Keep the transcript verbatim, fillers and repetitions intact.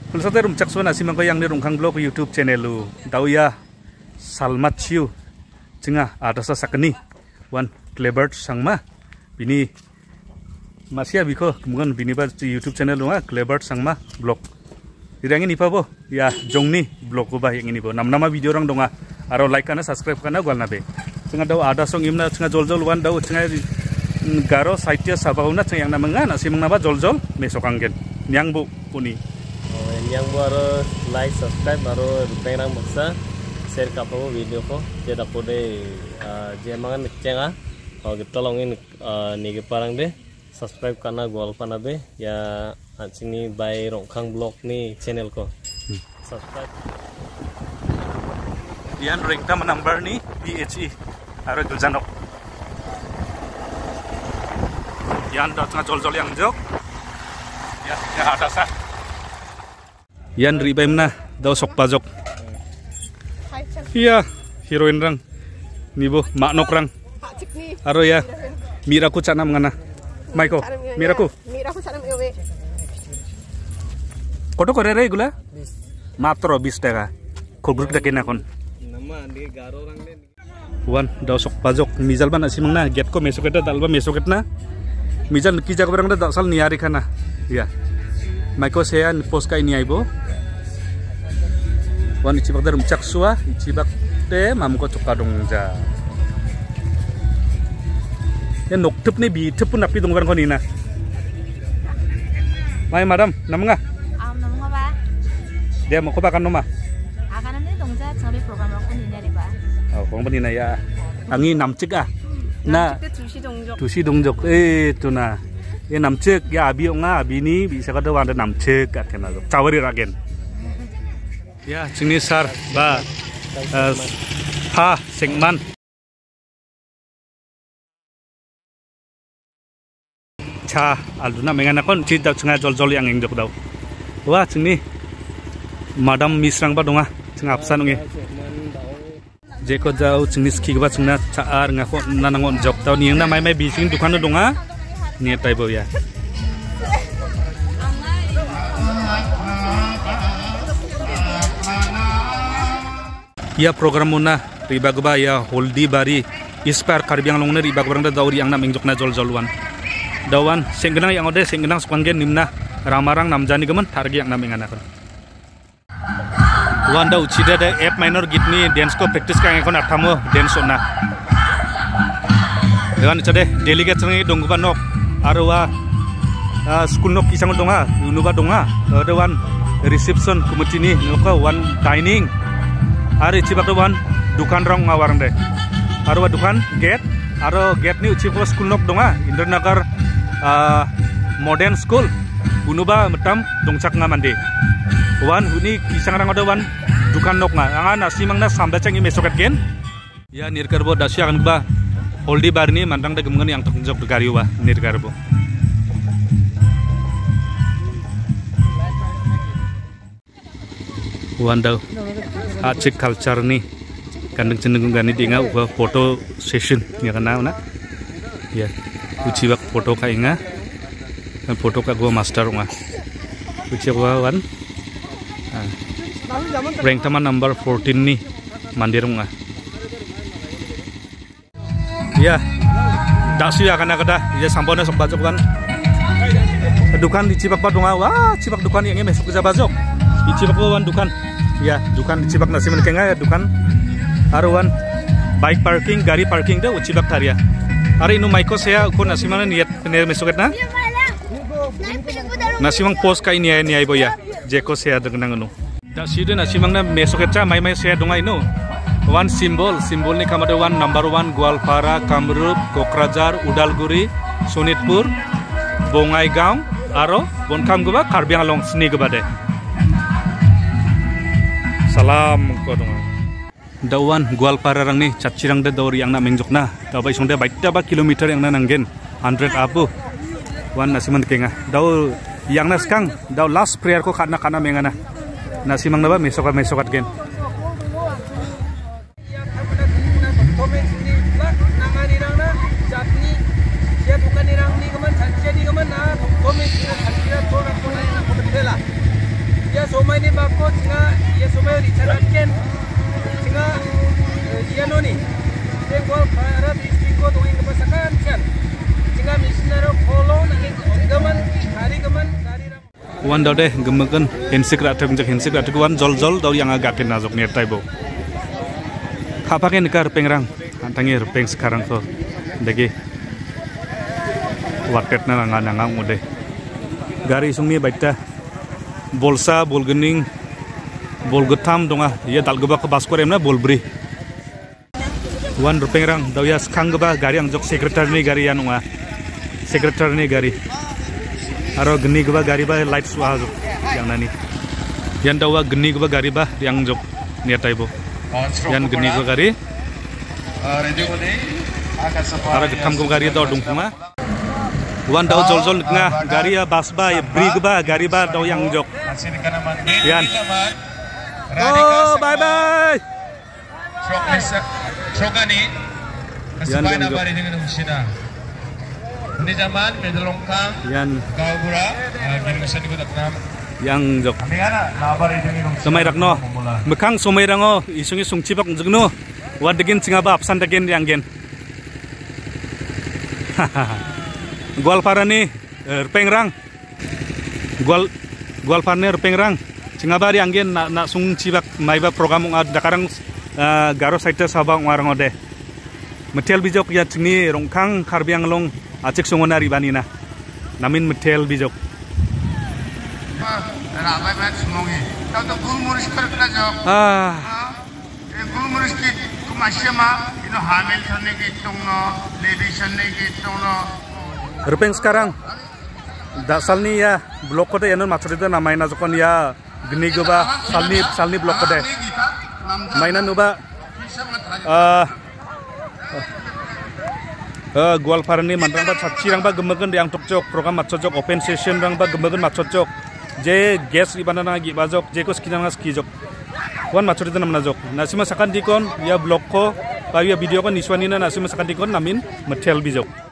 Kulsate rumcak suan asimang ko yang ni rungkang blog YouTube channel lu. Daw ya Salmat Chiu. Cenga ada sa sakni. Wan Clebert Sangma. Bini masih abiko kemudian bini ba YouTube channel lu ah Clebert Sangma blog. Tidak ingin ipa bo ya jongni blog ko ba yang ini bo. Nam nama video orang donga. Aro like kana subscribe kana gwal nabe. Cenga daw ada song imna cenga jol jol wan daw cenga garo saitya sabauna cenga yang namanga asimang naba jol jol mesokanggen. Nyang bu puni. Yang baru like subscribe baru pengen maksa share kapago video ko jadi aku deh jemangan cenga kalau kita tolongin nih parang deh subscribe karena gua lupa nabe ya sini by rongkang blog nih channel ko subscribe Yan rank ta number ni B H E aro duljanok yan da tengah jol-jol yang jok ya ya ada sa yan ribaim na daw sok pajok iya heroin rang nibo maknok rang aro ya miraku canam ngana maiko miraku miraku canam ewe koto kore re gula matro বিশ টাকা kogruk dakin akon nama di garo rang deh wan daw sok pajok mizal ban asimang na get ko mesoketa dalba mesoket na mizal kija ko rang da dasal niari kana ya maiko saya post ka ini aibo wan icibak darum cak suah icibak de mamko cokadong ja ya noktep ni bi tepun api dongban ko nina mai madam namnga am namnga ba dia mau ko ba kan noma akan nanti dongja sabi program ko nina di ba oh kong panina ya angi namcik ah na tusi dongjok tusi dongjok eh tu na ya namcik ya abi nga abi ni bisa kada wanda namcik ka kena cawari ragen ya sini sar ba ha sengman cha alduna mengana kon cita cenga jol-jol yang engjok daw wah sini madam misrang ba donga cenga apsan nge jeko jauh sini ski ba cenga caar ngako nanangon jok taw ni na mai mai bising dukan donga ni tai bo ya ya program muna riba gba ya holdi bari ispar karbiang longne riba gbarang da dauri yang nam engjokna jol jolwan dawan senggenang yang ode senggenang sukanggen nimna ramarang namjani gemen targi yang nam engana kon wan da uchida da app minor gitni dance ko practice kang kon athamo dance onna dawan chade delegate ngi dongba nok arwa school nok isang donga unuba donga dawan reception kumutini noko wan dining hari cibak doan dukan rong ngawarang deh arwa dukan gate aro gate ni ucip school nok donga Indranagar uh, modern school unuba metam dongcak ngamande wan huni kisang rang wan dukan nok nga anga nasimang na sambacang i mesokat gen ya nirkarbo dasya kan ba holdi barni mandang da gemengan yang terjok degariwa nirkarbo wan daw acik culture ni kandeng cenderung gani dinga uga foto session ya kana na ya uci bak foto ka inga kan foto ka gua master nga uci gua wan rank taman number fourteen ni mandir nga ya dasu ya kana kada ya sampona sok bajok kan dukan di cibak ba donga wah cibak dukan yang mesok ke bajok di cibak wan dukan ya dukan cibak nasi menkenga ya dukan aruan bike parking gari parking dah cibak taria hari inu maiko saya ko nasi mana niat pener mesoket na nasi mang post ka ini ini ay boya jeko saya dengan anu dah sido nasi mang na mesoket cha mai mai saya donga inu one simbol simbol ni kamada one number one Gwalpara Kamrup Kokrajhar Udalguri Sonitpur Bongaigaon aro bonkam gua Karbi Anglong sini gua deh salam kodong dawan Gwalpara rang ni cacirang da dauri yang na mengjokna dabai songda baita ba kilometer yang na nanggen one hundred abu wan nasiman kenga daw yang na skang daw last prayer ko kana kana mengana nasimang na ba mesokat mesokat gen somai ni bako singa ya somai dicatat ken singa dia noni tengok para distriko tuing kepasakan kan singa misionero kolon angin gaman hari gaman hari ram wan daw deh gemekan hensik ratuk jak hensik ratuk wan jol jol daw yang agak kena jok ner taibo kapaken kar pengrang antangir peng sekarang ko degi waket na nga nangang ude gari sungni baita bolsa bolgening bolgetam donga ya dalgeba ke baskor emna bolbri wan rupengrang daw ya skangba gari ang jok sekretar ni gari yanunga sekretar ni gari aro geni geba gari ba light swa jok yang nani yan dawa geni geba gari ba yang jok niataibo yan geni geba gari aro getam geba gari daw dungkunga wan daw jol jol nga gari ya bas ba ya brig ba gari ba daw yang jok yan oh bye bye Sogani yan kasabay na yang jok bari dengan usina ini zaman medalongkang yan kau bura ginusan ikut atnam yang jok amigana na bari dengan somai rakno mekang somai rango isungi sungcibak jegno wadegin singaba absan degen yang gen Gwalparani pengrang Gwal Gwalparne pengrang singabari anggen na, na sung cibak maiba program ung dakarang uh, garo saita sabang warang ode metel bijok ya cini rongkang karbiang long acik sungonari banina namin metel bijok rabai mat sumongi tau to gulmuris kerkna jok ah e gulmuris ki kumashema ino Hamilton ne ki tongno Levison ne ki tongno Rupeng sekarang dasalni ya blok kode yanon maksudnya namanya jokon ya geni goba salni salni blok kode mainan nuba uh, uh, Gwalparni mandrang ba cacirang ba gemegan yang tokjok program matcojok open session rang ba gemegan matcojok je gas ribana na gi bajok je ko skinan ngas kijok wan maksudnya namna jok nasima sakan dikon ya blok ko ba ya video ko niswanina nasima sakan dikon namin metel bijok